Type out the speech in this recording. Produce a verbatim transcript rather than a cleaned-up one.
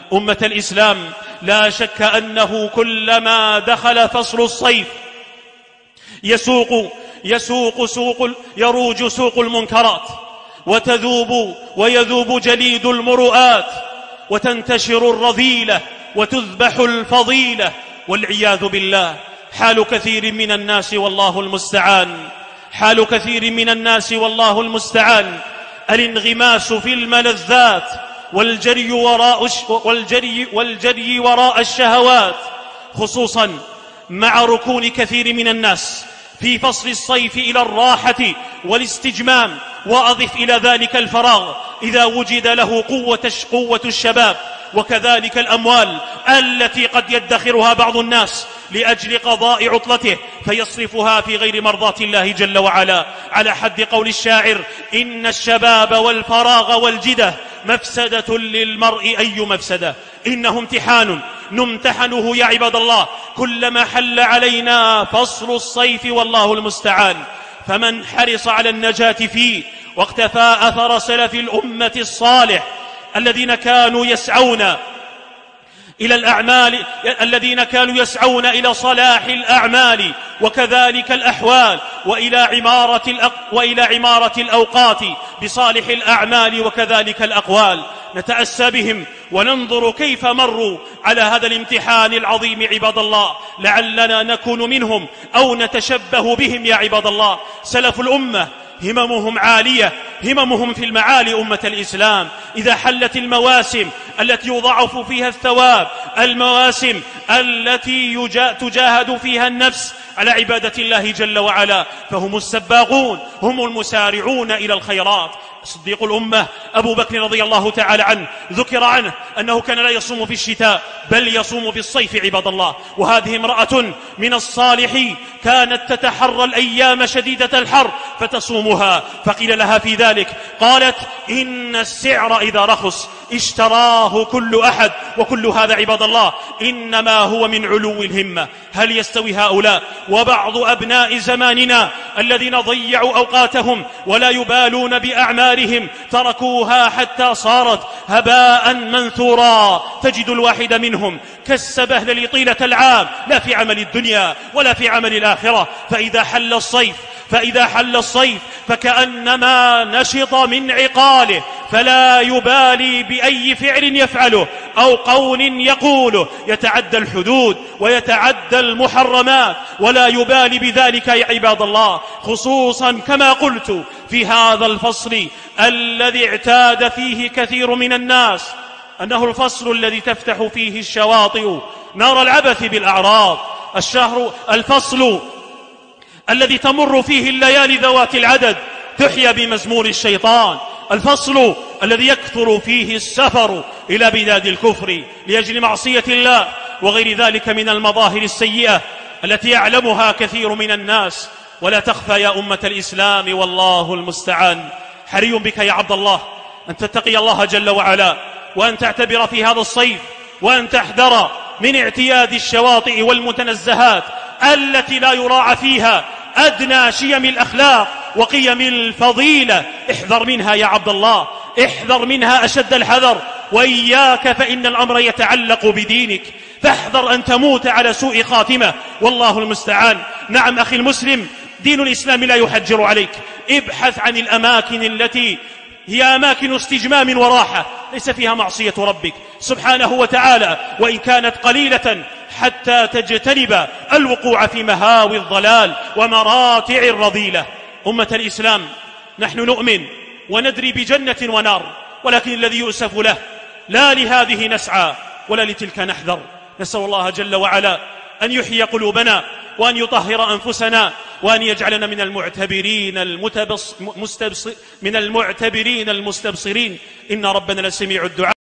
أمة الإسلام، لا شك أنه كلما دخل فصل الصيف يسوق يسوق سوق يروج سوق المنكرات، وتذوب ويذوب جليد المروءات، وتنتشر الرذيلة وتذبح الفضيلة، والعياذ بالله. حال كثير من الناس والله المستعان حال كثير من الناس والله المستعان الانغماس في الملذات والجري وراء والجري والجري وراء الشهوات، خصوصا مع ركون كثير من الناس في فصل الصيف إلى الراحة والاستجمام، وأضف إلى ذلك الفراغ إذا وجد له قوة قوة الشباب، وكذلك الأموال التي قد يدخرها بعض الناس لأجل قضاء عطلته فيصرفها في غير مرضاة الله جل وعلا، على حد قول الشاعر: إن الشباب والفراغ والجدة مفسدة للمرء أي مفسدة. إنه امتحان نمتحنه يا عباد الله كلما حل علينا فصل الصيف والله المستعان. فمن حرص على النجاة فيه واقتفى أثر سلف الأمة الصالح الذين كانوا يسعون إلى الأعمال الذين كانوا يسعون إلى صلاح الأعمال وكذلك الأحوال، وإلى عمارة الأق... وإلى عمارة الأوقات بصالح الأعمال وكذلك الأقوال، نتأسى بهم وننظر كيف مروا على هذا الامتحان العظيم عباد الله، لعلنا نكون منهم أو نتشبه بهم يا عباد الله. سلف الأمة هممهم عالية، هممهم في المعالي أمة الإسلام. إذا حلت المواسم التي يضاعف فيها الثواب، المواسم التي تجاهد فيها النفس على عبادة الله جل وعلا، فهم السباقون، هم المسارعون إلى الخيرات. صديق الأمة أبو بكر رضي الله تعالى عنه ذكر عنه أنه كان لا يصوم في الشتاء بل يصوم في الصيف عباد الله. وهذه امرأة من الصالحين كانت تتحرى الأيام شديدة الحر فتصومها، فقيل لها في ذلك قالت: إن السعر إذا رخص اشتراه كل أحد، وكل هذا عباد الله إنما هو من علو الهمة. هل يستوي هؤلاء وبعض أبناء زماننا الذين ضيعوا أوقاتهم ولا يبالون بأعمالهم، تركوها حتى صارت هباء منثورا؟ تجد الواحد منهم كالسبهلل طيلة العام، لا في عمل الدنيا ولا في عمل الآخرة، فإذا حل الصيف فإذا حل الصيف فكأنما نشط من عقاله، فلا يبالي بأي فعل يفعله أو قول يقوله، يتعدى الحدود ويتعدى المحرمات ولا يبالي بذلك يا عباد الله، خصوصا كما قلت في هذا الفصل الذي اعتاد فيه كثير من الناس أنه الفصل الذي تفتح فيه الشواطئ نار العبث بالأعراض، الشهر الفصل الذي تمر فيه الليالي ذوات العدد تحيا بمزمور الشيطان، الفصل الذي يكثر فيه السفر إلى بلاد الكفر لأجل معصية الله وغير ذلك من المظاهر السيئة التي يعلمها كثير من الناس ولا تخفى يا أمة الإسلام والله المستعان. حري بك يا عبد الله أن تتقي الله جل وعلا، وأن تعتبر في هذا الصيف، وأن تحذر من اعتياد الشواطئ والمتنزهات التي لا يراعى فيها أدنى شيم الأخلاق وقيم الفضيلة. احذر منها يا عبد الله، احذر منها أشد الحذر، وإياك فإن الأمر يتعلق بدينك، فاحذر أن تموت على سوء خاتمة والله المستعان. نعم أخي المسلم، دين الإسلام لا يحجر عليك، ابحث عن الأماكن التي هي أماكن استجمام وراحة ليس فيها معصية ربك سبحانه وتعالى وإن كانت قليلة، حتى تجتنب الوقوع في مهاوي الضلال ومراتع الرذيلة. أمة الإسلام، نحن نؤمن وندري بجنة ونار، ولكن الذي يؤسف له لا لهذه نسعى ولا لتلك نحذر. نسأل الله جل وعلا أن يحيي قلوبنا وأن يطهر أنفسنا وأن يجعلنا من المعتبرين المتبص... مستبص... من المعتبرين المستبصرين. إن ربنا لسميع الدعاء.